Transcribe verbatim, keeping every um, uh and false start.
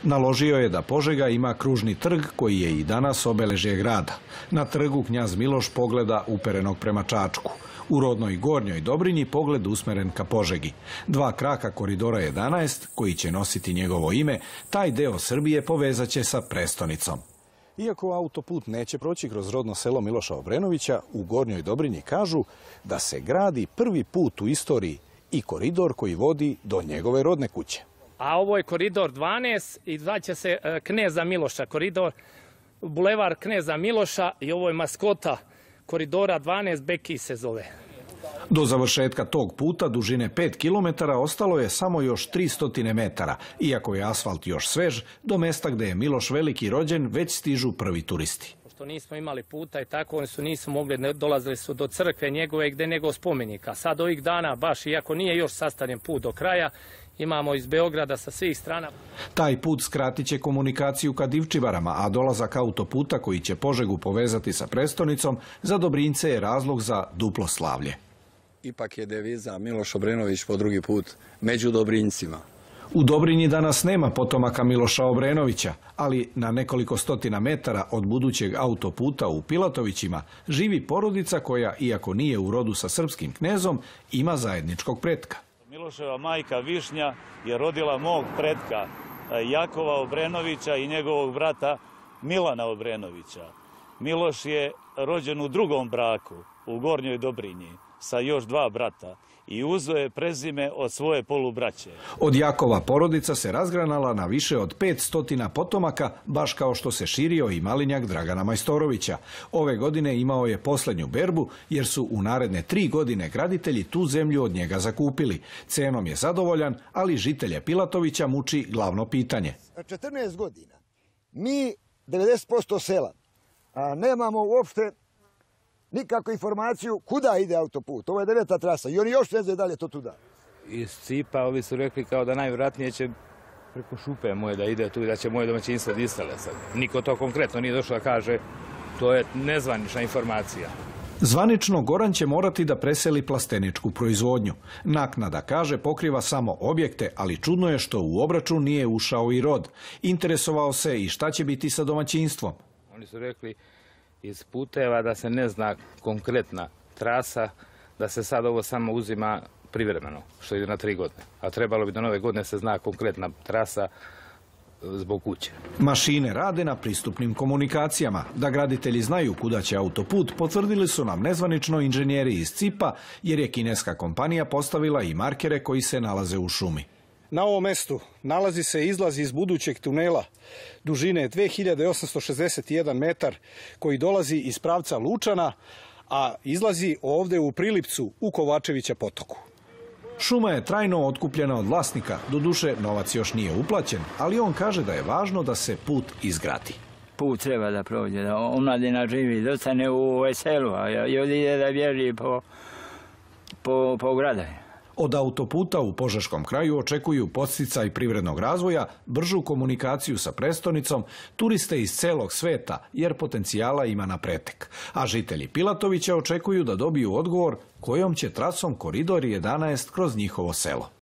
Naložio je da Požega ima kružni trg koji je i danas obeležje grada. Na trgu knjaz Miloš pogleda uperenog prema Čačku. U rodnoj Gornjoj Dobrinji pogled usmeren ka Požegi. Dva kraka koridora jedanaest, koji će nositi njegovo ime, taj deo Srbije povezat će sa prestonicom. Iako autoput neće proći kroz rodno selo Miloša Obrenovića, u Gornjoj Dobrinji kažu da se gradi prvi put u istoriji i koridor koji vodi do njegove rodne kuće. A ovo je koridor dvanaest i zvaće se Kneza Miloša koridor, bulevar Kneza Miloša i ovo je maskota koridora dvanaest, Beki se zove. Do završetka tog puta dužine pet kilometara ostalo je samo još tristo metara. Iako je asfalt još svež, do mesta gde je Miloš Veliki rođen već stižu prvi turisti. Pošto nismo imali puta i tako, oni su nisu mogli, dolazili su do crkve njegove gde nego spomenika. Sad ovih dana, baš iako nije još sastavljen put do kraja, imamo iz Beograda sa svih strana. Taj put skratit će komunikaciju ka Divčibarama, a dolazak autoputa koji će Požegu povezati sa prestonicom za Dobrinjce je razlog za duplo slavlje. Ipak je deviza Miloš Obrenović po drugi put među Dobrinjcima. U Dobrinji danas nema potomaka Miloša Obrenovića, ali na nekoliko stotina metara od budućeg autoputa u Pilatovićima živi porodica koja, iako nije u rodu sa srpskim knezom, ima zajedničkog pretka. Miloševa majka Višnja je rodila mog pretka Jakova Obrenovića i njegovog brata Milana Obrenovića. Miloš je rođen u drugom braku u Gornjoj Dobrinji sa još dva brata i uzeo je prezime od svoje polubraće. Od Jakova porodica se razgranala na više od petsto potomaka, baš kao što se širio i malinjak Dragana Majstorovića. Ove godine imao je posljednju berbu jer su u naredne tri godine graditelji tu zemlju od njega zakupili. Cenom je zadovoljan, ali žitelje Pilatovića muči glavno pitanje. četrnaest godina mi devedeset posto sela a nemamo uopšte nikakvu informaciju kuda ide autoput. Ovo je deveta trasa i oni još ne znaju da li je to tuda. Iz Cipa ovi su rekli kao da najvjerojatnije će preko Šupe moje da ide tu i da će moje domaćinstvo distale sad. Niko to konkretno nije došlo da kaže, to je nezvanična informacija. Zvanično Goran će morati da preseli plasteničku proizvodnju. Naknada, kaže, pokriva samo objekte, ali čudno je što u obračun nije ušao i rod. Interesovao se i šta će biti sa domaćinstvom. Oni su rekli iz puteva da se ne zna konkretna trasa, da se sad ovo samo uzima privremeno, što ide na tri godine. A trebalo bi do nove godine se zna konkretna trasa zbog kuće. Mašine rade na pristupnim komunikacijama. Da graditelji znaju kuda će autoput, potvrdili su nam nezvanično inženjeri iz Cipa, jer je kineska kompanija postavila i markere koji se nalaze u šumi. Na ovom mestu nalazi se izlaz iz budućeg tunela dužine dve hiljade osamsto šezdeset jedan metar koji dolazi iz pravca Lučana, a izlazi ovde u Prilipcu u Kovačevića potoku. Šuma je trajno otkupljena od vlasnika, doduše novac još nije uplaćen, ali on kaže da je važno da se put izgradi. Put treba da prođe, da omladina živi, da ostane u veselu, a ljudi ide da bježi po, po, po gradaju. Od autoputa u Požeškom kraju očekuju podsticaj privrednog razvoja, bržu komunikaciju sa prestonicom, turiste iz celog sveta, jer potencijala ima na pretek. A žitelji Pilatovića očekuju da dobiju odgovor kojom će trasom koridor jedanaest kroz njihovo selo.